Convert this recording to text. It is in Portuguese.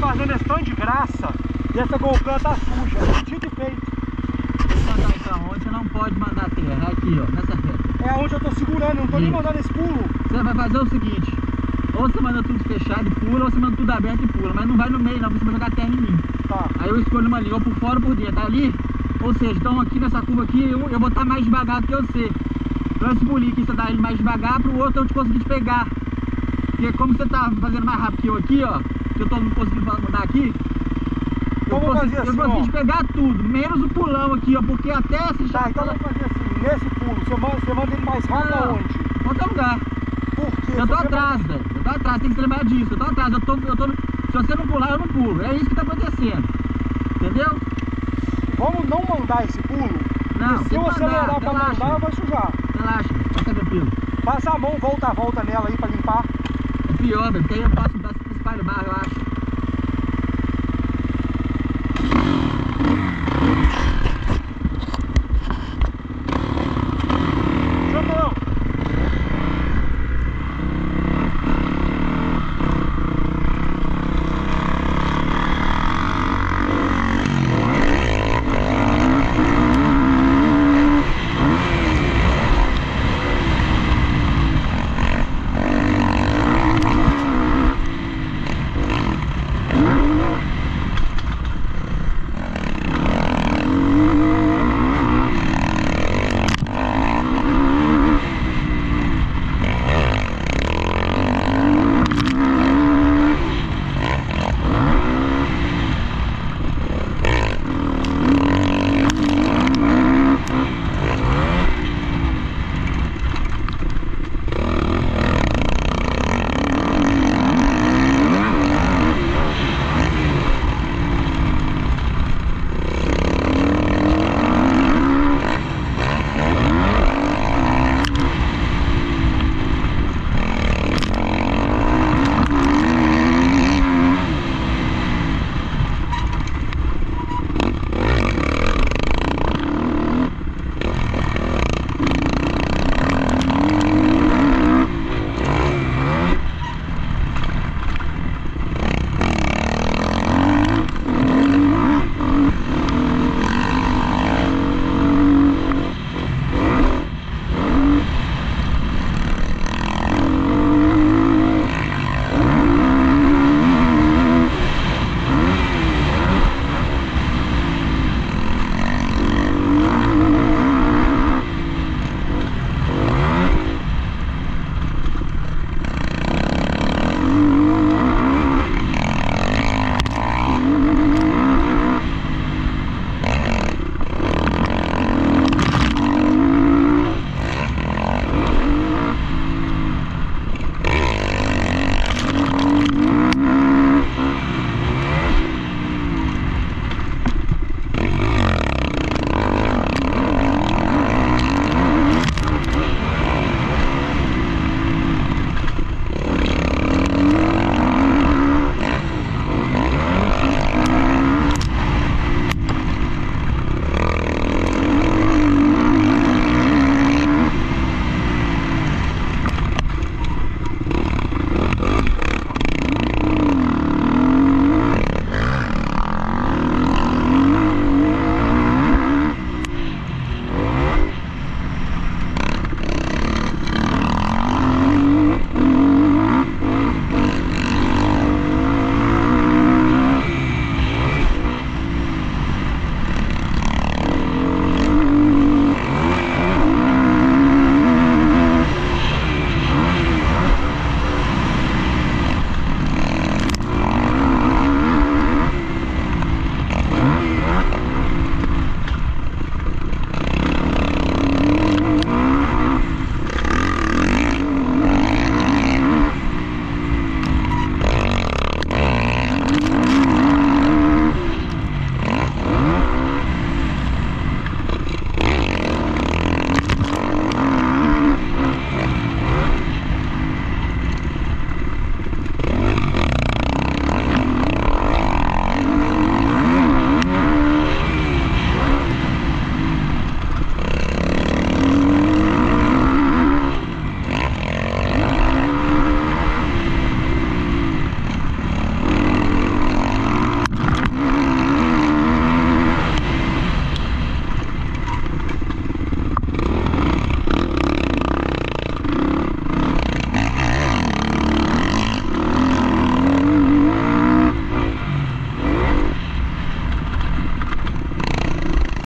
fazendo esse tanto de graça e essa GoPro tá suja. Dito e feito. Vou mandar então onde você não pode mandar terra. É aqui, ó, nessa reta. É onde eu tô segurando, eu não tô nem mandando esse pulo. Você vai fazer o seguinte: ou você manda tudo fechado e pula, ou você manda tudo aberto e pula. Mas não vai no meio não, porque você vai jogar terra em mim. Tá. Aí eu escolho uma linha, ou por fora ou por dentro. Ali, ou seja, então aqui nessa curva aqui, eu vou estar mais devagar do que você. Então esse pulinho aqui, você dá ele mais devagar, pro outro eu te conseguir te pegar. Porque como você tá fazendo mais rápido que eu aqui, ó, que eu tô não conseguindo mandar aqui, Então vamos fazer assim, eu consigo te ó. pegar tudo, menos o pulão aqui, ó, porque até esse Tá, então vamos fazer assim, nesse pulo, você manda ele mais rápido Não, aonde? em qualquer lugar. Por quê? Eu tô Você atrás, velho. Eu tô atrás, tem que se lembrar disso. Eu tô atrás, eu tô. Se você não pular, eu não pulo. É isso que tá acontecendo. Entendeu? Vamos não mandar esse pulo? Não, Se eu acelerar pra relaxa. mandar, vai sujar. Relaxa, fica tranquilo. Passa a mão, volta a volta nela aí pra limpar. É pior, velho, porque aí eu passo, espalho barro, eu acho.